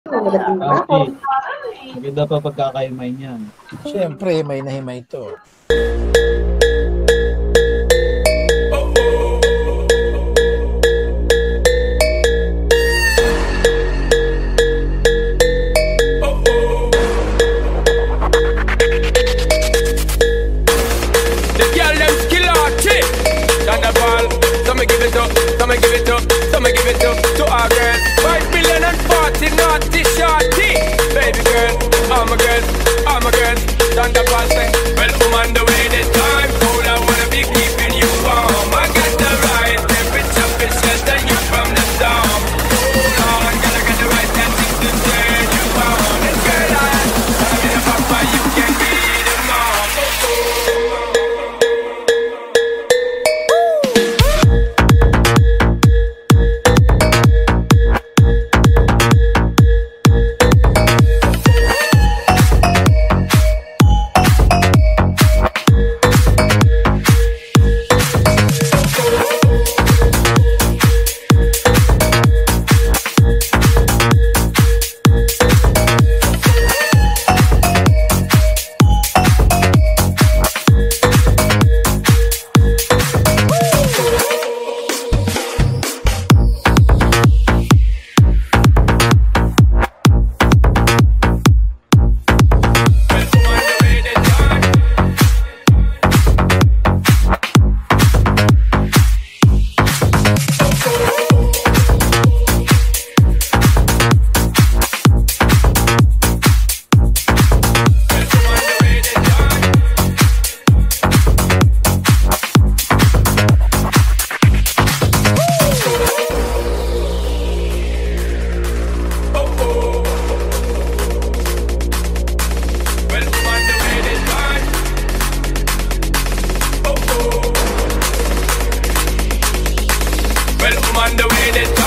Ati, maganda pa pagkakaimay niyan. Siyempre, may nahimay to. The girl them skill artist. Thunderball, some give it up, some give it up, some give it up to our girl. 5 million and 40 naughty shorty. Baby girl, I'm a girl, I'm a girl. Thunderball say, well, woman, the way this time cool, I wanna be keeping you warm. I got the right temperature, it's shelter you from the storm. Hold on, gotta get the right tactics to turn you on. And girl, I'm in a papa, you can be the mom. Well, I'm on the way this time.